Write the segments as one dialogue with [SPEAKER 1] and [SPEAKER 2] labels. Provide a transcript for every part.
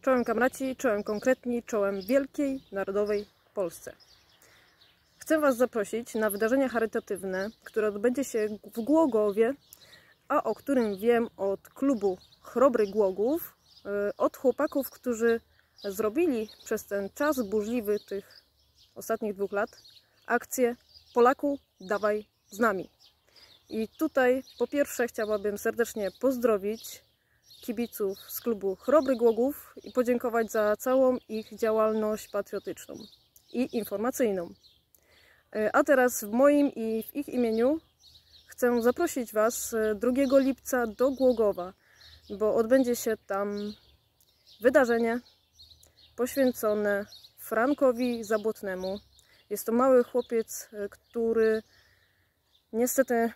[SPEAKER 1] Czołem kamraci, czołem konkretni, czołem wielkiej, narodowej Polsce. Chcę Was zaprosić na wydarzenie charytatywne, które odbędzie się w Głogowie, a o którym wiem od klubu Chrobry Głogów, od chłopaków, którzy zrobili przez ten czas burzliwy tych ostatnich 2 lat akcję Polaku, dawaj z nami. I tutaj po pierwsze chciałabym serdecznie pozdrowić kibiców z klubu Chrobry Głogów i podziękować za całą ich działalność patriotyczną i informacyjną. A teraz w moim i w ich imieniu chcę zaprosić Was 2 lipca do Głogowa, bo odbędzie się tam wydarzenie poświęcone Frankowi Zabłotnemu. Jest to mały chłopiec, który niestety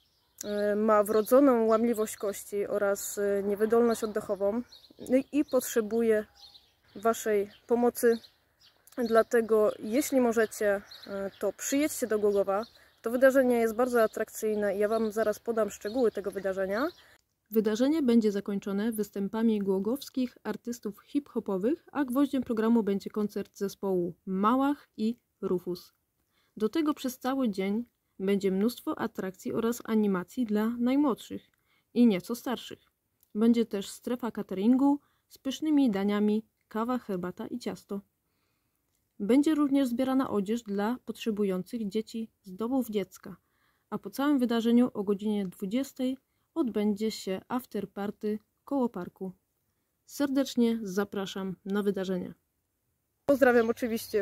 [SPEAKER 1] ma wrodzoną łamliwość kości oraz niewydolność oddechową i potrzebuje Waszej pomocy. Dlatego jeśli możecie, to przyjedźcie do Głogowa. To wydarzenie jest bardzo atrakcyjne i ja Wam zaraz podam szczegóły tego wydarzenia. Wydarzenie będzie zakończone występami głogowskich artystów hip-hopowych, a gwoździem programu będzie koncert zespołu Małach i Rufus. Do tego przez cały dzień będzie mnóstwo atrakcji oraz animacji dla najmłodszych i nieco starszych. Będzie też strefa cateringu z pysznymi daniami, kawa, herbata i ciasto. Będzie również zbierana odzież dla potrzebujących dzieci z domów dziecka, a po całym wydarzeniu o godzinie 20 odbędzie się afterparty koło parku. Serdecznie zapraszam na wydarzenie. Pozdrawiam oczywiście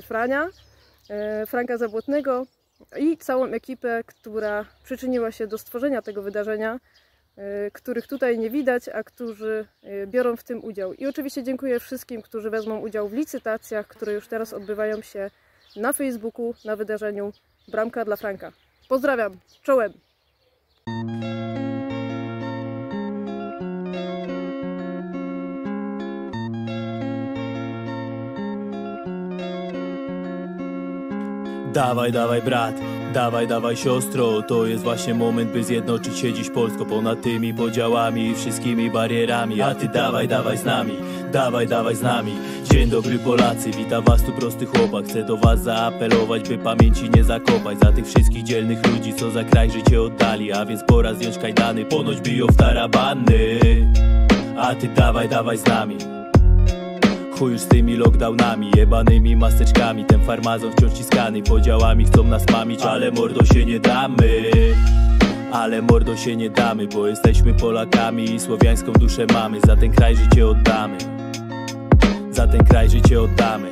[SPEAKER 1] Franka Zabłotnego i całą ekipę, która przyczyniła się do stworzenia tego wydarzenia, których tutaj nie widać, a którzy biorą w tym udział. I oczywiście dziękuję wszystkim, którzy wezmą udział w licytacjach, które już teraz odbywają się na Facebooku na wydarzeniu Bramka dla Franka. Pozdrawiam, czołem!
[SPEAKER 2] Dawaj, dawaj brat, dawaj, dawaj siostro. To jest właśnie moment, by zjednoczyć się dziś Polsko ponad tymi podziałami i wszystkimi barierami. A ty dawaj, dawaj z nami, dawaj, dawaj z nami. Dzień dobry Polacy, witam was tu prosty chłopak. Chcę do was zaapelować, by pamięci nie zakopać za tych wszystkich dzielnych ludzi, co za kraj życie oddali. A więc pora zdjąć kajdany, ponoć biją w tarabany. A ty dawaj, dawaj z nami. Chuj już z tymi lockdownami, jebanymi maseczkami. Ten farmazon wciąż ciskany, podziałami chcą nas mamić. Ale mordo się nie damy, ale mordo się nie damy, bo jesteśmy Polakami i słowiańską duszę mamy. Za ten kraj życie oddamy, za ten kraj życie oddamy.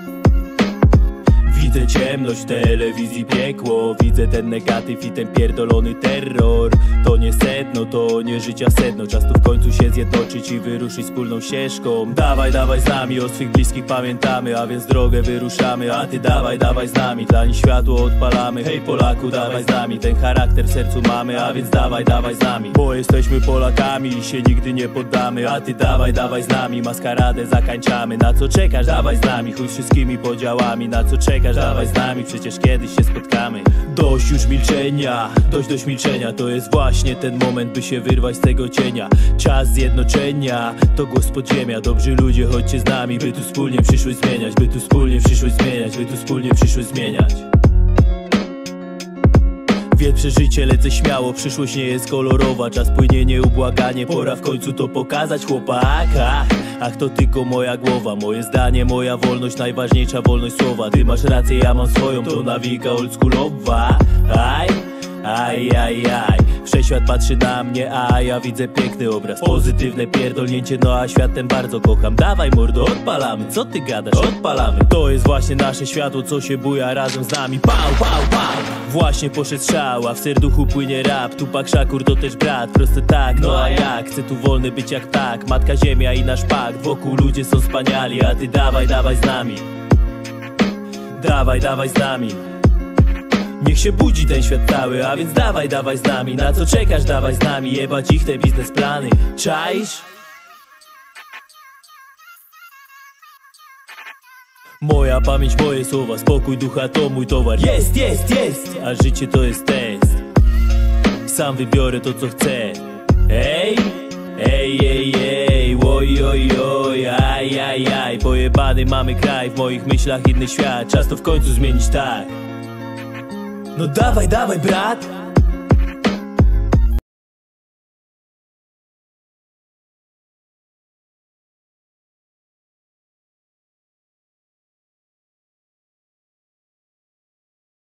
[SPEAKER 2] Widzę ciemność w telewizji, piekło. Widzę ten negatyw i ten pierdolony terror. To nie sedno, to nie życia sedno. Czas tu w końcu się zjednoczyć i wyruszyć wspólną ścieżką. Dawaj, dawaj z nami, o swych bliskich pamiętamy, a więc drogę wyruszamy. A ty dawaj, dawaj z nami, dla nich światło odpalamy. Hej Polaku, dawaj z nami, ten charakter w sercu mamy. A więc dawaj, dawaj z nami, bo jesteśmy Polakami i się nigdy nie poddamy. A ty dawaj, dawaj z nami, maskaradę zakańczamy. Na co czekasz? Dawaj z nami, chuj z wszystkimi podziałami. Na co czekasz? Dawaj z nami, przecież kiedyś się spotkamy. Dość już milczenia, dość milczenia. To jest właśnie ten moment, by się wyrwać z tego cienia. Czas zjednoczenia, to głos podziemia. Dobrzy ludzie, chodźcie z nami, by tu wspólnie przyszłość zmieniać. By tu wspólnie przyszłość zmieniać, by tu wspólnie przyszłość zmieniać. Wietrze życie, lecę śmiało, przyszłość nie jest kolorowa. Czas płynie nieubłaganie, pora w końcu to pokazać chłopaka. Ach, to tylko moja głowa, moje zdanie, moja wolność, najważniejsza wolność słowa. Ty masz rację, ja mam swoją, to nawika oldschoolowa. Aj, aj, aj, aj. Wszechświat patrzy na mnie, a ja widzę piękny obraz. Pozytywne pierdolnięcie, no a świat ten bardzo kocham. Dawaj mordo, odpalamy, co ty gadasz? Odpalamy. To jest właśnie nasze światło, co się buja razem z nami. Pau, pau, pau. Właśnie poszedł strzał, a w serduchu płynie rap. Tupak Shakur to też brat, proste tak, no a jak? Chcę tu wolny być jak ptak, matka ziemia i nasz pakt. Wokół ludzie są wspaniali, a ty dawaj, dawaj z nami. Dawaj, dawaj z nami. Niech się budzi ten świat cały, a więc dawaj, dawaj z nami. Na co czekasz? Dawaj z nami, jebać ich te biznesplany. Czaisz? Moja pamięć, moje słowa, spokój ducha to mój towar. Jest, jest, jest, a życie to jest test. Sam wybiorę to co chcę. Ej, ej, ej, ej, oj, oj, oj, aj, Ajajaj, pojebany mamy kraj, w moich myślach inny świat. Czas to w końcu zmienić, tak. No dawaj, dawaj brat,